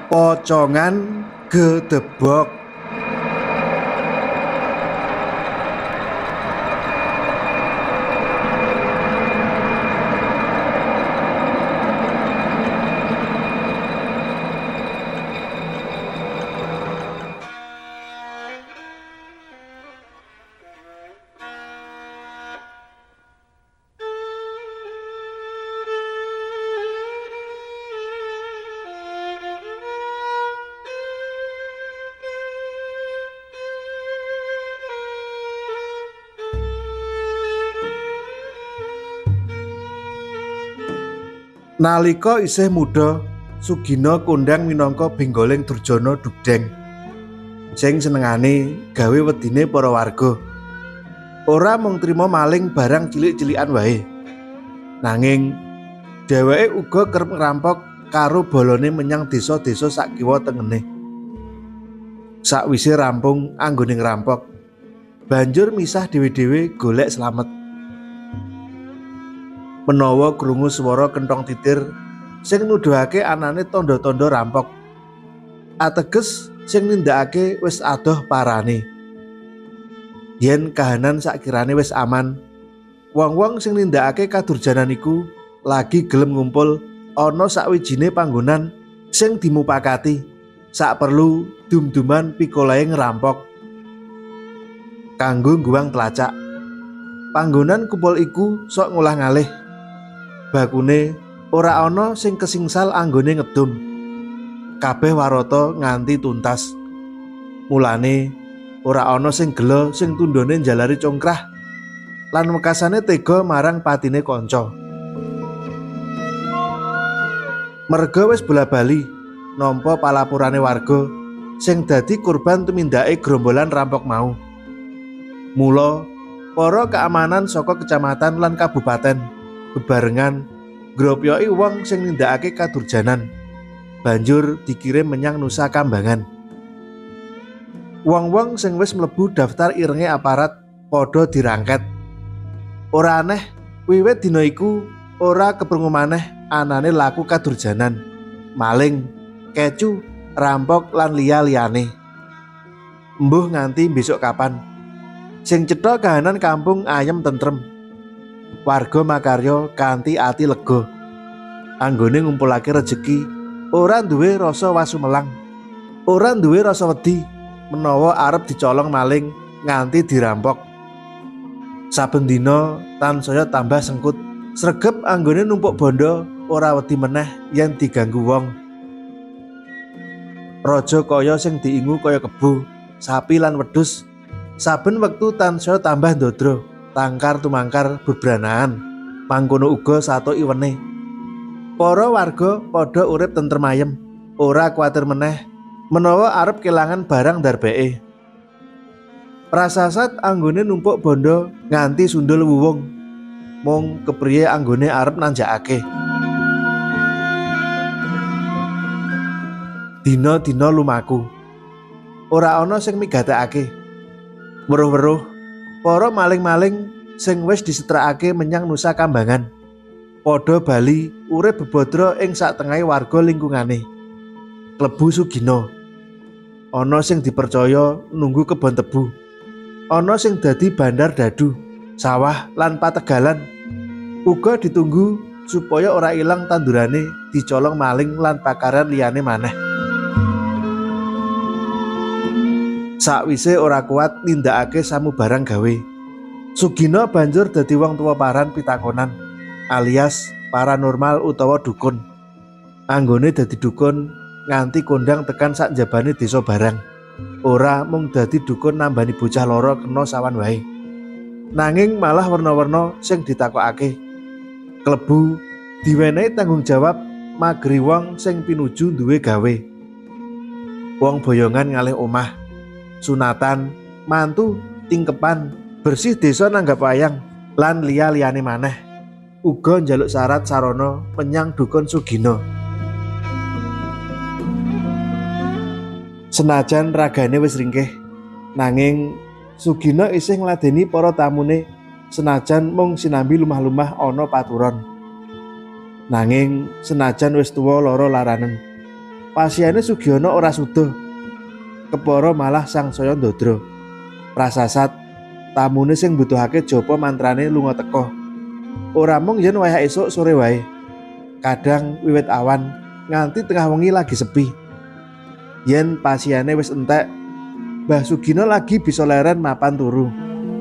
Pocongan gedebok. Nalika isih muda, Sugina kondhang minangka benggoling Durjana Dugdeng. Sing senengane gawe wedine para warga. Ora mung trima maling barang cilik-cilikan wae. Nanging dheweke uga kerep ngrampok karo bolone menyang desa-desa sak kiwa tengene. Sakwise rampung anggone ngrampok, banjur misah dhewe-dhewe golek slamet. Menawa krungu swara kenthong titir sing nuduhake anane tanda-tanda rampok, ateges sing nindakake wis adoh parane. Yen kahanan sakirane wis aman, wong-wong sing nindakake kadurjanan iku lagi gelem ngumpul ana sakwijine panggonan sing dimupakati sak perlu dum-duman pikolahe ngrampok. Kanggo ngguwang tlacak, panggonan kumpul iku sok ngolah-ngalih. Bakune ora ana sing kesingsal anggone ngedum. Kabeh warata nganti tuntas. Mulane ora ana sing gelo sing tundhone njalari congkrah lan mekasane tega marang patine kanca. Merga wis bola-bali nampa palapurane warga sing dadi kurban tumindake gerombolan rampok mau. Mula para keamanan saka kecamatan lan kabupaten bebarengan gropyoki wong sing nindakake kadurjanan, banjur dikirim menyang Nusa Kambangan. Wong-wong sing wis mlebu daftar irenge aparat padha dirangket. Ora aneh wiwit dina iku ora keprungu maneh anane laku kadurjanan, maling, kecu, rampok lan liya-liyane. Embuh nganti besok kapan sing cetha kahanan kampung ayem tentrem. Warga makarya kanthi ati lega. Anggone ngumpulake rejeki, ora duwe rasa wasumelang, ora duwe rasa wedi menawa arep dicolong maling nganti dirampok. Saben dina tansaya tambah sengkut, sregep anggone numpuk bondo ora wedi meneh yen diganggu wong. Raja kaya sing diingu kaya kebo, sapi lan wedhus, saben wektu tansaya tambah ndodro. Tangkar tumangkar bebranaan, mangkono uga sato iwene. Para warga padha urip tentrem ayem, ora kuwatir meneh menawa arep kelangan barang darbeke. Prasasat anggone numpuk bondo nganti sundul wuwung, mung kepriye anggone arep nanjakake. Dina-dina lumaku, ora ana sing migatekake. Weruh-weruh para maling-maling sing wis disetrakake menyang Nusa Kambangan padha bali urip bebodro ing satengahe warga lingkungane. Klebu Sugina. Ana sing dipercaya nunggu kebon tebu. Ana sing dadi bandar dadu, sawah lan pategalan. Uga ditunggu supaya ora ilang tandurane dicolong maling lan pakaran liyane maneh. Sakwise ora kuat nindakake samubarang gawe, Sugina banjur dadi wong tuwa paran pitakonan alias paranormal utawa dukun. Anggone dadi dukun nganti kondhang tekan sak njabane desa barang. Ora mung dadi dukun nambani bocah lara kena sawan wae, nanging malah werna-werna sing ditakokake. Klebu diwenehi tanggung jawab mageri wong sing pinuju duwe gawe. Wong boyongan ngalih omah, sunatan, mantu, tingkepan, bersih desa nanggap wayang, lan liya-liyane maneh. Uga njaluk syarat sarana menyang dukun Sugina. Senajan ragane wis ringkih, nanging Sugina isih ngladeni para tamune senajan mung sinambi lumah-lumah ana paturon. Nanging senajan wis tuwa lara laranen, Pasiene Sugiono ora suda. Kepara malah sangsaya ndodro. Prasasat tamune sing mbutuhake japa mantrane lunga teka. Ora mung yen wayah esuk sore wae. Kadang wiwit awan nganti tengah wengi lagi sepi. Yen pasiene wis entek, Mbah Sugino lagi bisa leren mapan turu.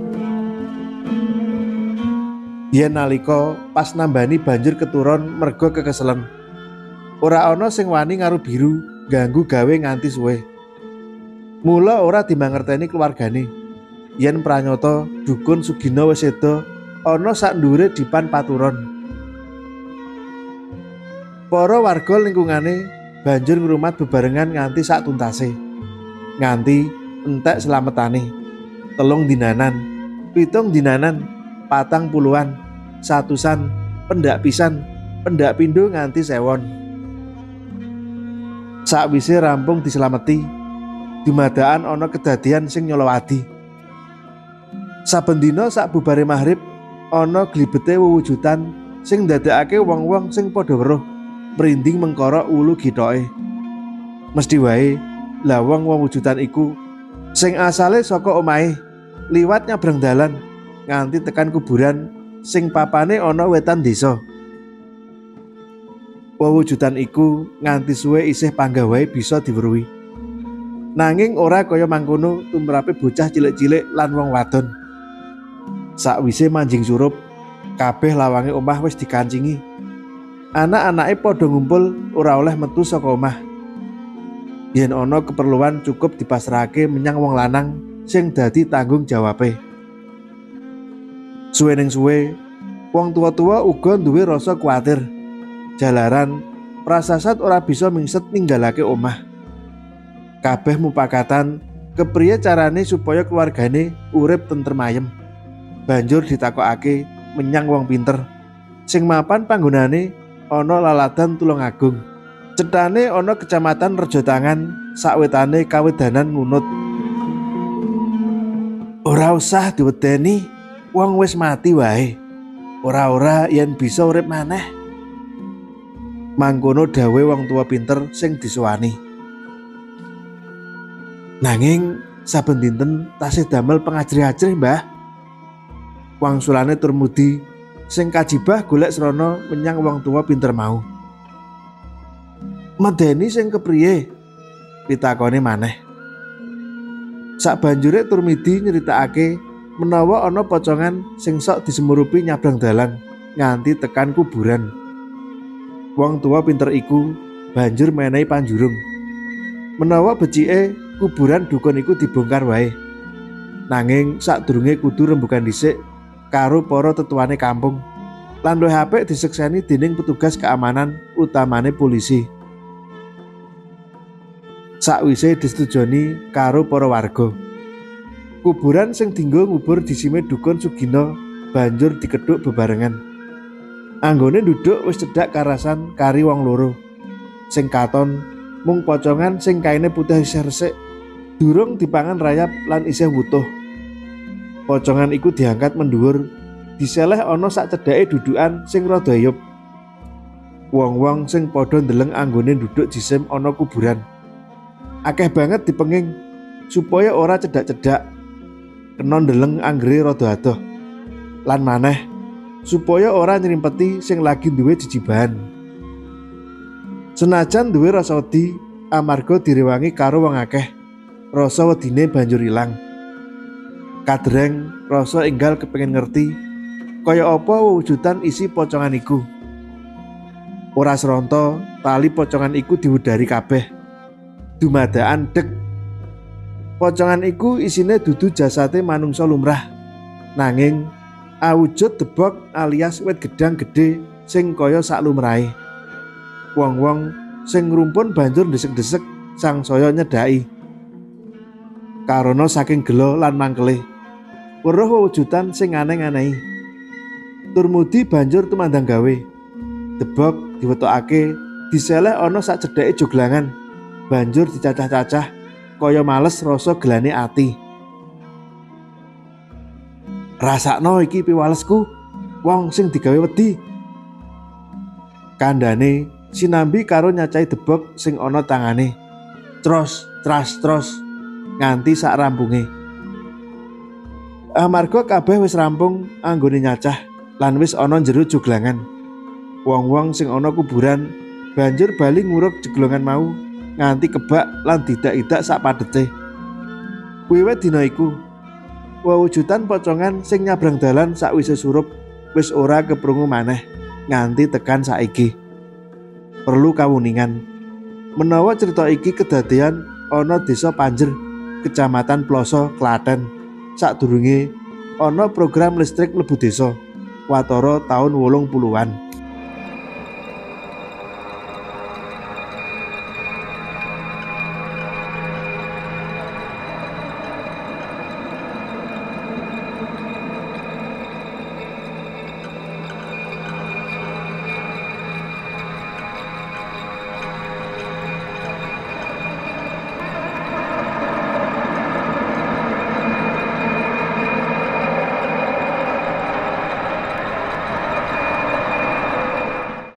Yen nalika pas nambani banjur keturun merga kekeselen. Ora ana sing wani ngaru biru ganggu gawe nganti suwe. Mula ora dimangerteni keluargane. Yen pranyata dukun Sugino wis seda ana sak ndhuwure dipan paturon. Para warga lingkungane banjur ngrumat bebarengan nganti sak tuntase. Nganti entek selametane. 3 dinanan, 7 dinanan, 40-an, 100-an, pendak pisan, pendak pindho nganti 1000. Sakwise rampung dislameti, dumadakan ana kedadian sing nyolowadi. Saben dina sak bubare maghrib ana glibete wewujudan sing ndadekake wong-wong sing padha weruh merinding mengkara ulu githoke. Mesthi wae lah wong wewujudan iku sing asale saka omahe liwat nyabrang dalan nganti tekan kuburan sing papane ana wetan desa. Wewujudan iku nganti suwe isih panggawae bisa diweruhi. Nanging ora kaya mangkono tumrape bocah cilik-cilik lan wong wadon. Sakwise manjing surup, kabeh lawange omah wis dikancingi. Anak-anake padha ngumpul ora oleh metu saka omah. Yen ana keperluan cukup dipasrahake menyang wong lanang sing dadi tanggung jawabe. Suwening suwe, wong tua-tua uga duwe rasa kuwatir. Jalaran prasasat ora bisa mingset ninggalake omah. Kabeh mupakatan kepriye carane supaya keluargane urip tentrem ayem. Banjur ditakokake menyang wong pinter. Sing mapan panggonane ana Laladan Tulungagung. Cethane ana Kecamatan Rejotangan, sawetane kawedanan ngunut. Ora usah diwedeni, wong wis mati wae. Ora-ora yen bisa urip maneh. Mangkono dawe wong tua pinter sing disuwani. Nanging saben dinten tasih damel pengajri-ajri, Mbah. Wangsulane turmudi sing kajibah golek srana menyang wong tua pinter mau. Medeni sing kepriye? Pitakone maneh. Sabanjure Turmidi nyeritakake menawa ana pocongan sing sok disemurupi nyabrang dalan nganti tekan kuburan. Wong tua pinter iku banjur menehi panjurung. Menawa becike kuburan dukun iku dibongkar wae. Nanging sadurunge kudu rembugan dhisik karo para tetuane kampung. Lan luwih apik disekseni dening petugas keamanan utamane polisi. Sakwise disetujoni karo para warga, kuburan sing dienggo ngubur disime dukun Sugino banjur dikedhuk bebarengan. Anggone nduduk wis cedhak karasan kari wong loro. Sing katon mung pocongan sing kaine putih isih resik, durung dipangan rayap lan isih wutuh. Pocongan iku diangkat mendhuwur, diseleh ana sak cedhake dudukan sing rada eyup. Wong-wong sing padha ndeleng anggone nduduk jisim ana kuburan. Akeh banget dipenging supaya ora cedhak-cedhak, kena ndeleng anggere rada adoh. Lan maneh supaya ora nyrimpeti sing lagi duwe jejibahan. Senajan duwe rasa wedi amarga direwangi karo wong akeh, rasa wedine banjur ilang. Kadreng rasa enggal kepengin ngerti kaya apa wujudan isi pocongan iku. Ora sronto tali pocongan iku diwudari kabeh. Dumadakan dek. Pocongan iku isine dudu jasate manungsa lumrah, nanging awujud debok alias wit gedang gedhe sing kaya sak lumrahe. Wong-wong sing ngrumpun banjur ndesek-ndesek sangsaya nyedhaki. Karana saking gelo lan mangkele, weruh wujudan sing aneh-anehi. Turmudi banjur tumandang gawe. Debok diwetokake diseleh ana sak cedhake joglangan. Banjur dicacah-cacah kaya males rasa gelane ati. Rasakno iki piwalesku, wong sing digawe wedi. Kandhane sinambi karo nyacai debok sing ana tangane. Tros, nganti sak rampunge. Amarga kabeh wis rampung anggone nyacah lan wis ana njero joglangan. Wong-wong sing ana kuburan banjur bali nguruk jeglongan mau nganti kebak lan didak-idak sak padete. Wiwit dina iku, wewujudan pocongan sing nyabrang dalan sakwise surup wis ora keprungu maneh nganti tekan saiki. Perlu kawuningan, menawa cerita iki kedadean ana desa Panjer, Kecamatan Ploso, Klaten, sadurunge ana program listrik mlebu desa watara taun 80-an.